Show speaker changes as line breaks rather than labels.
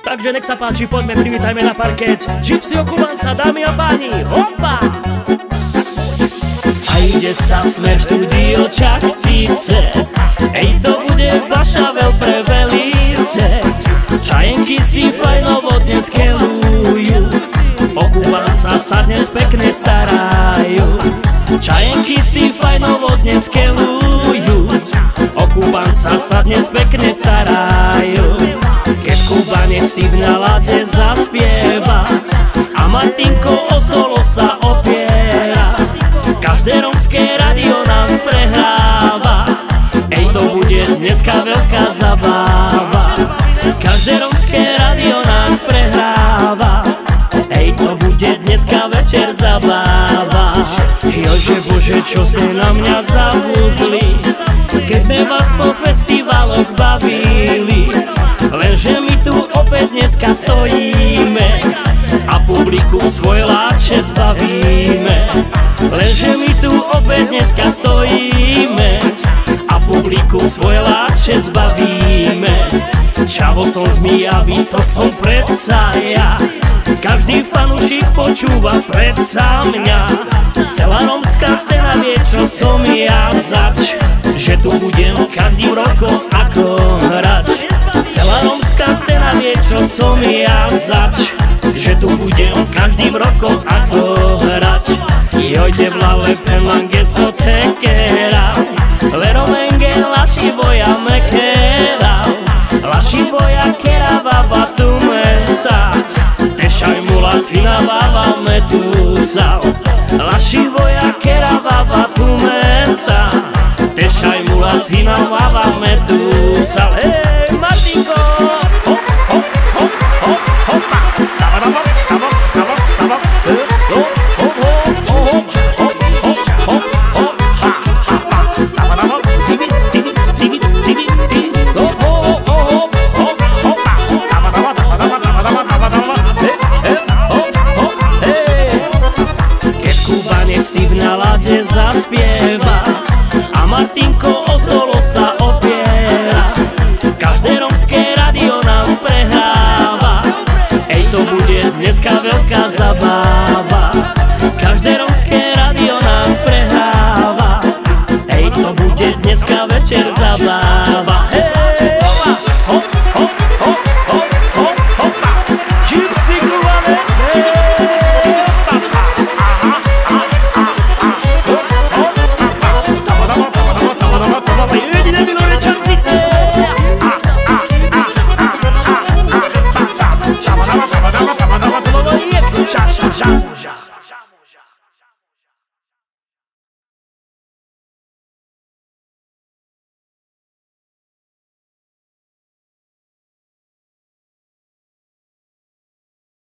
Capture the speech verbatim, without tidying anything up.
Takže nech sa páči, poďme, privítajme na parket Gypsyho Kubanca, dámy a páni, hopa! A ide sa Smer štúdio Čachtice, ej to bude Bašavel pre Velice. Čajenky si fajnovo dnes kelujú, o Kubanca sa dnes pekne starajú. Čajenky si fajnovo dnes kelujú, o Kubanca sa dnes pekne starajú. Keď Kubanec ty v nálade zaspieva a Martinko o solo sa opiera, každé romské radio nás prehráva, ej to bude dneska veľká zabáva. Každé romské radio nás prehráva, ej to bude dneska večer zabáva. Jože bože, čo ste na mňa zabudli, keď sme vás po festivaloch bavili. Lenže my tu opäť dneska stojíme a publiku svoj láče zbavíme. Lenže my tu opäť dneska stojíme a publiku svoj láče zbavíme. Čavo som zmijavý, to som predsa ja, každý fanúšik počúva predsa mňa. Celá romská scéna vie, čo som ja zač, že tu budem každým rokom ako hrač. Celá romská scéna vie, čo som ja zač, že tu budem každým rokom ako hrač. Jojde vlale pemange so tekera, lero menge laši voja mekera, laši voja kera vava tu mensa, tešaj mulatina vava metusa.